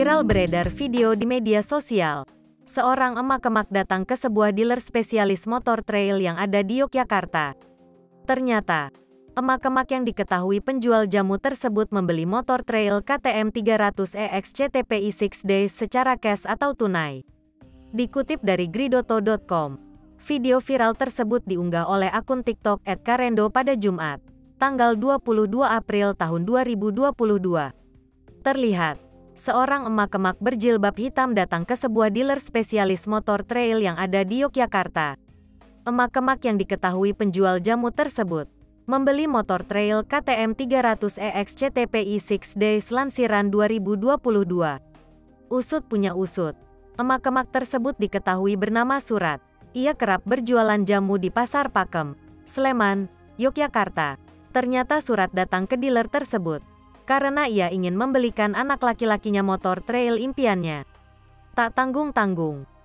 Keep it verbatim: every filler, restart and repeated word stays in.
Viral beredar video di media sosial. Seorang emak-emak datang ke sebuah dealer spesialis motor trail yang ada di Yogyakarta. Ternyata, emak-emak yang diketahui penjual jamu tersebut membeli motor trail K T M tiga ratus E X C T P I enam Days secara cash atau tunai. Dikutip dari gridoto dot com, video viral tersebut diunggah oleh akun TikTok et karendo pada Jumat, tanggal dua puluh dua April tahun dua ribu dua puluh dua. Terlihat, seorang emak-emak berjilbab hitam datang ke sebuah dealer spesialis motor trail yang ada di Yogyakarta. Emak-emak yang diketahui penjual jamu tersebut membeli motor trail K T M tiga ratus E X C T P I enam Days lansiran dua ribu dua puluh dua. Usut punya usut, emak-emak tersebut diketahui bernama Surat. Ia kerap berjualan jamu di Pasar Pakem, Sleman, Yogyakarta. Ternyata Surat datang ke dealer tersebut karena ia ingin membelikan anak laki-lakinya motor trail impiannya. Tak tanggung-tanggung,